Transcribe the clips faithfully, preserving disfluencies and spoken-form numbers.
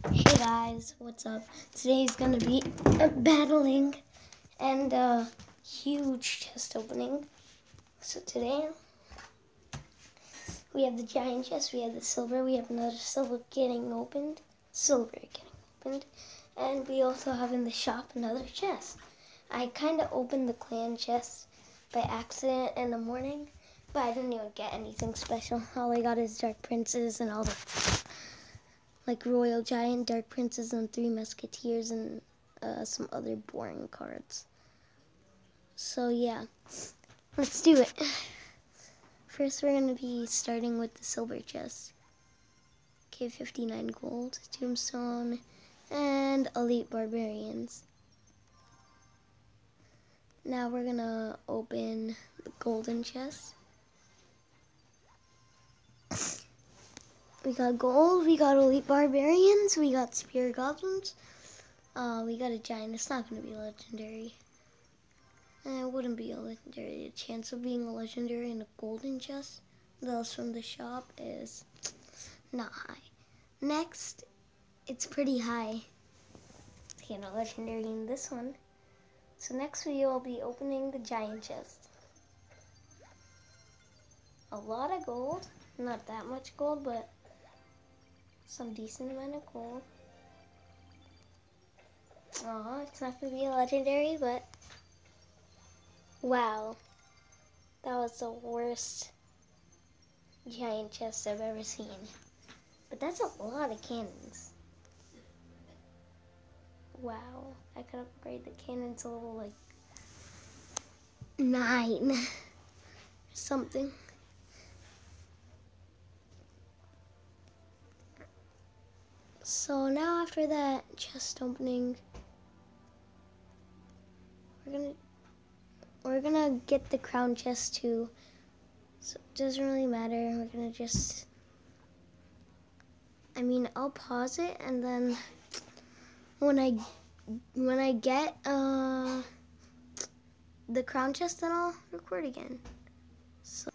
Hey guys, what's up? Today's gonna be a battling and a huge chest opening. So today we have the giant chest, we have the silver, we have another silver getting opened, silver getting opened, and we also have in the shop another chest. I kind of opened the clan chest by accident in the morning, but I didn't even get anything special. All I got is Dark Princes and all the like Royal Giant, Dark Princes, and Three Musketeers, and uh, some other boring cards. So yeah, let's do it. First we're going to be starting with the silver chest. Okay, fifty-nine gold, Tombstone, and Elite Barbarians. Now we're going to open the golden chest. We got gold, we got Elite Barbarians, we got Spear Goblins, uh, we got a giant. It's not going to be legendary. And it wouldn't be a legendary. The chance of being a legendary in a golden chest, those from the shop, is not high. Next, it's pretty high to get a legendary in this one. So next we will be opening the giant chest. A lot of gold, not that much gold, but some decent amount of gold. Aw, it's not going to be a legendary, but wow. That was the worst giant chest I've ever seen. But that's a lot of cannons. Wow. I could upgrade the cannon to level like nine or something. So now after that chest opening, we're gonna we're gonna get the crown chest too. So it doesn't really matter. We're gonna just I mean I'll pause it, and then when I when I get uh the crown chest, then I'll record again. So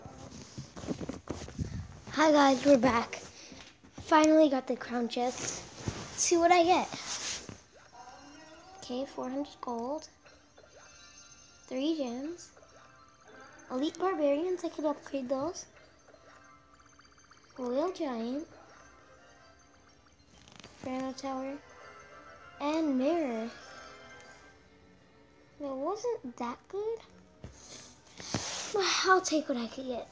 hi guys, we're back. Finally got the crown chest. Let's see what I get. Okay, four hundred gold. Three gems. Elite Barbarians, I could upgrade those. Royal Giant. Inferno Tower. And Mirror. It wasn't that good, but I'll take what I could get.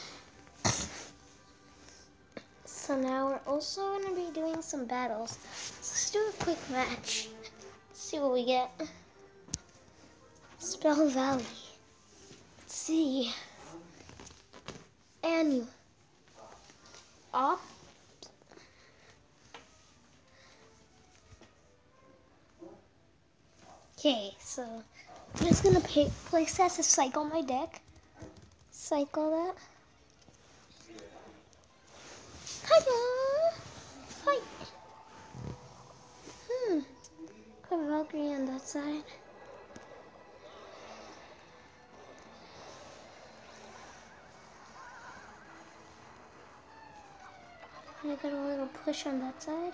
So now we're also going to be doing some battles. Let's do a quick match. Let's see what we get. Spell Valley. Let's see. And Op. Okay, so I'm just going to place that to cycle my deck. Cycle that. Hiya! Hi! Hmm. Got a Valkyrie on that side. And I got a little push on that side.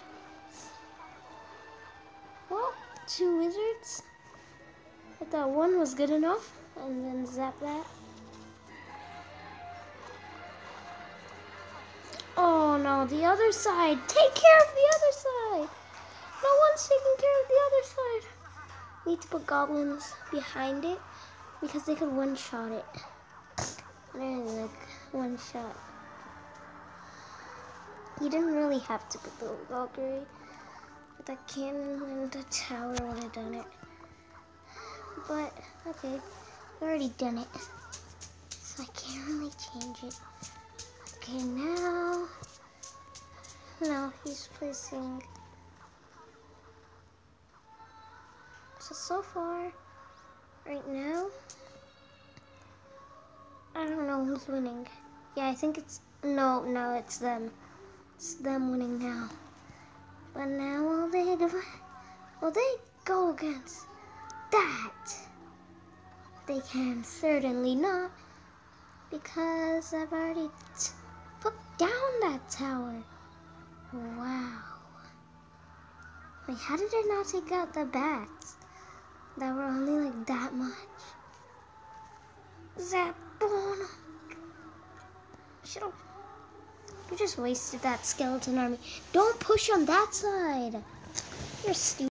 Well, two wizards. I thought one was good enough, and then zap that. Oh no, the other side. Take care of the other side. No one's taking care of the other side. Need to put goblins behind it because they could one-shot it. Literally like one shot. You didn't really have to put the Valkyrie, but that cannon and the tower would have done it. But okay, we already done it, so I can't really change it. Okay, now, now he's placing, so, so far, right now, I don't know who's winning. Yeah, I think it's, no, no, it's them. It's them winning now. But now will they, will they go against that? They can certainly not, because I've already t put down that tower. Wow. Wait, how did I not take out the bats that were only like that much? Zapona! Should've... You just wasted that skeleton army. Don't push on that side. You're stupid.